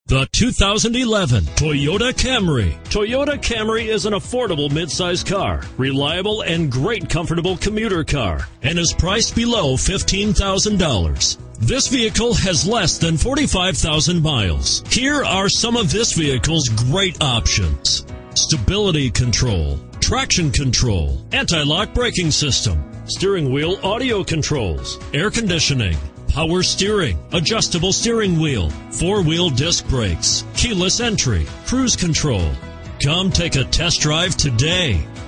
The 2011 Toyota Camry. Toyota Camry is an affordable midsize car, reliable and great comfortable commuter car, and is priced below $15,000. This vehicle has less than 45,000 miles. Here are some of this vehicle's great options: stability control, traction control, anti-lock braking system, steering wheel audio controls, air conditioning, power steering, adjustable steering wheel, four-wheel disc brakes, keyless entry, cruise control. Come take a test drive today.